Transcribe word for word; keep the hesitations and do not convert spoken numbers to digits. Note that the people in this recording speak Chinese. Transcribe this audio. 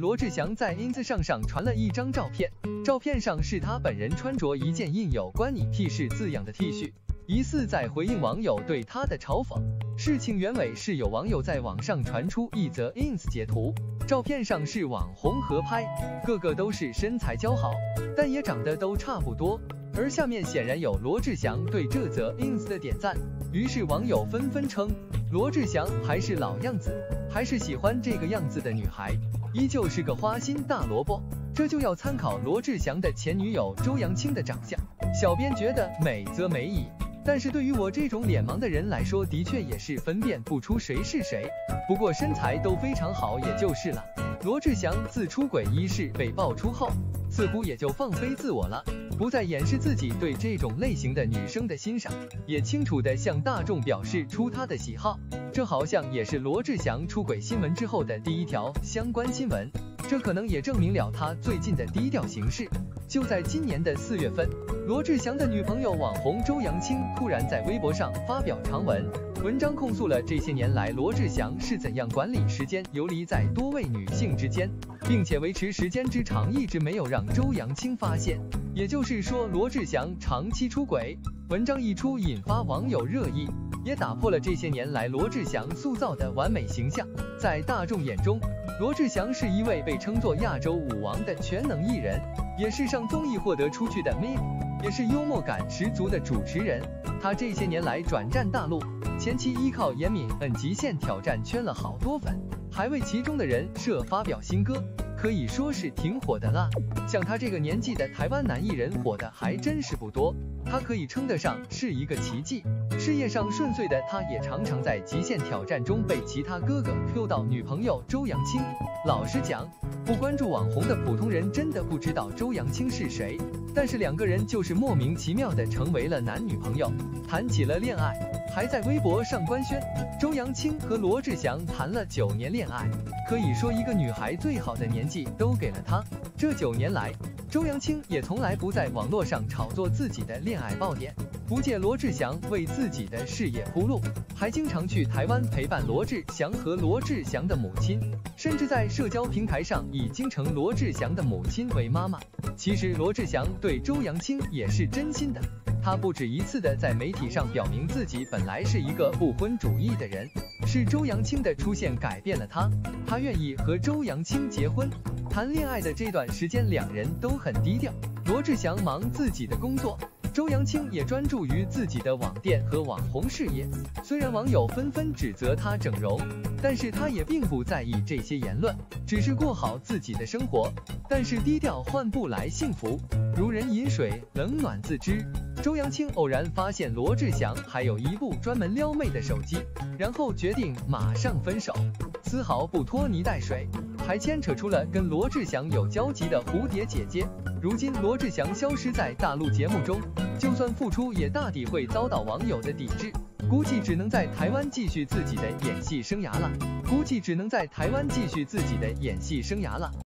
罗志祥在 ins 上上传了一张照片，照片上是他本人穿着一件印有关你屁事字样的 T 恤，疑似在回应网友对他的嘲讽。事情原委是有网友在网上传出一则 ins 截图，照片上是网红合拍，个个都是身材姣好，但也长得都差不多。而下面显然有罗志祥对这则 ins 的点赞，于是网友纷纷称罗志祥还是老样子，还是喜欢这个样子的女孩，依旧是个花心大萝卜。这就要参考罗志祥的前女友周扬青的长相，小编觉得美则美矣，但是对于我这种脸盲的人来说，的确也是分辨不出谁是谁。不过身材都非常好，也就是了。罗志祥自出轨一事被爆出后，似乎也就放飞自我了，不再掩饰自己对这种类型的女生的欣赏，也清楚地向大众表示出他的喜好。这好像也是罗志祥出轨新闻之后的第一条相关新闻，这可能也证明了他最近的低调行事。就在今年的四月份，罗志祥的女朋友网红周扬青突然在微博上发表长文，文章控诉了这些年来罗志祥是怎样管理时间，游离在多位女性之间，并且维持时间之长一直没有让周扬青发现。也就是说，罗志祥长期出轨。文章一出，引发网友热议，也打破了这些年来罗志祥塑造的完美形象。在大众眼中，罗志祥是一位被称作亚洲舞王的全能艺人，也是上综艺获得出去的 M I P， 也是幽默感十足的主持人。他这些年来转战大陆，前期依靠严敏摁极限挑战圈了好多粉，还为其中的人设发表新歌，可以说是挺火的了。像他这个年纪的台湾男艺人火的还真是不多，他可以称得上是一个奇迹。事业上顺遂的他，也常常在极限挑战中被其他哥哥 Q 到女朋友周扬青。老实讲，不关注网红的普通人真的不知道周扬青是谁，但是两个人就是莫名其妙的成为了男女朋友，谈起了恋爱，还在微博上官宣周扬青和罗志祥谈了九年恋爱，可以说一个女孩最好的年纪都给了他。这九年来，周扬青也从来不在网络上炒作自己的恋爱爆点，不借罗志祥为自己的事业铺路，还经常去台湾陪伴罗志祥和罗志祥的母亲，甚至在社交平台上以京城罗志祥的母亲为妈妈。其实罗志祥对周扬青也是真心的，他不止一次的在媒体上表明自己本来是一个不婚主义的人，是周扬青的出现改变了他，他愿意和周扬青结婚。谈恋爱的这段时间，两人都很低调，罗志祥忙自己的工作，周扬青也专注于自己的网店和网红事业。虽然网友纷纷指责他整容，但是他也并不在意这些言论，只是过好自己的生活。但是低调换不来幸福，如人饮水，冷暖自知。周扬青偶然发现罗志祥还有一部专门撩妹的手机，然后决定马上分手，丝毫不拖泥带水，还牵扯出了跟罗志祥有交集的蝴蝶姐姐。如今罗志祥消失在大陆节目中，就算复出也大抵会遭到网友的抵制，估计只能在台湾继续自己的演戏生涯了，估计只能在台湾继续自己的演戏生涯了。